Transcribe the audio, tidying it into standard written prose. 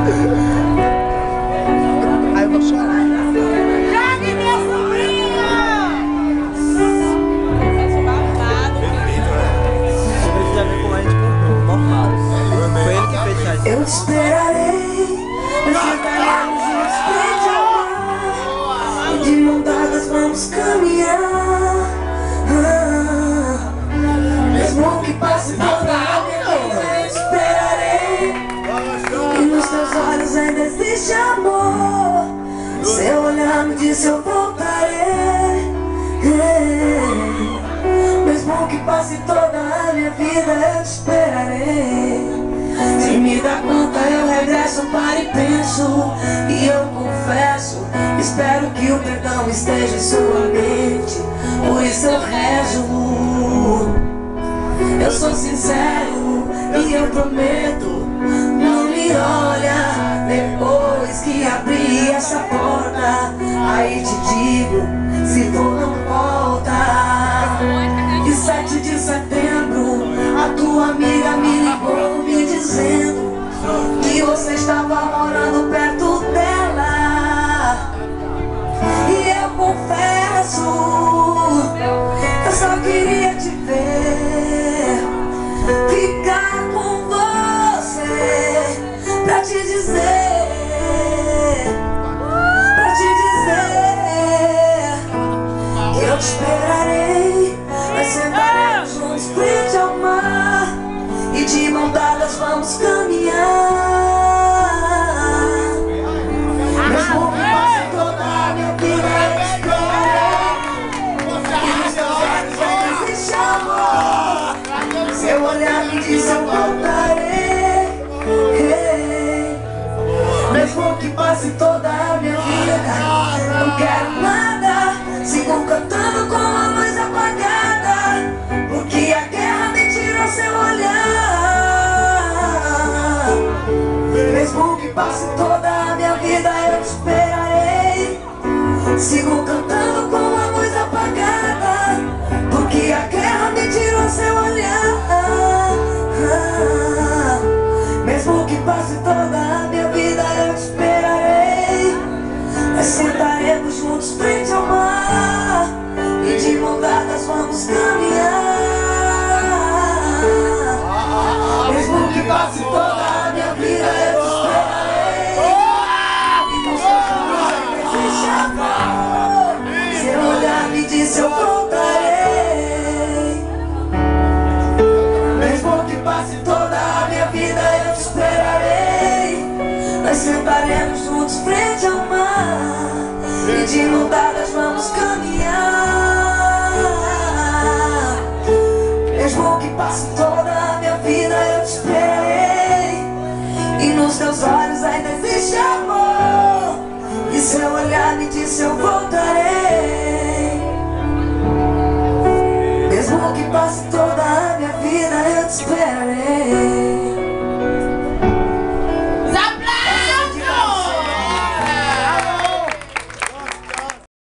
Aí eu vou chorar. Jogue minha sobrinha! Eu te esperarei, nós sentaremos juntos frente ao mar, e de mão dadas vamos caminhar. Mesmo que passe toda a minha vida, eu te esperarei, e nos teus olhos ainda existe amor. Seu olhar me diz eu voltarei. Mesmo que passe toda a minha vida, eu te esperarei. Se me dá conta eu regresso, paro e penso, e eu confesso, espero que o perdão esteja em sua mente. Por isso eu rezo. Eu sou sincero e eu prometo, não me olha depois que abrir essa porta. Aí te digo, se for não volta. E 7 de setembro, a tua amiga me ligou me dizendo que você estava morando perto dela. E eu confesso, eu só queria te ver, ficar com você, pra te dizer, que eu te esperarei. Nós sentaremos juntos frente ao mar, e de mão dadas vamos caminhar. Mesmo que passe toda a minha vida, eu te esperarei, e nos teus olhos ainda existe amor. Seu olhar me diz eu voltarei. Mesmo que passe toda a minha vida, não quero nada, sigo cantando com a luz apagada, porque a guerra me tirou seu olhar. Mesmo que passe toda a minha vida, eu te esperarei, sigo cantando com a luz apagada, porque a guerra me tirou seu olhar. Mesmo que passe toda a minha vida, eu te esperarei. Nós sentaremos juntos frente ao mar, e de mão dadas vamos caminhar. Mesmo que passe toda a minha vida, eu te esperarei, e nos teus olhos ainda existe amor. Seu olhar me disse eu voltarei. Mesmo que passe toda a minha vida, eu te esperarei. Nós sentaremos juntos frente ao mar, e de mão dadas vamos caminhar. Mesmo que passe toda a minha vida, eu te esperarei, e nos teus olhos ainda existe amor. E seu olhar me disse eu voltarei. Mesmo que passe toda a minha vida, eu te esperarei.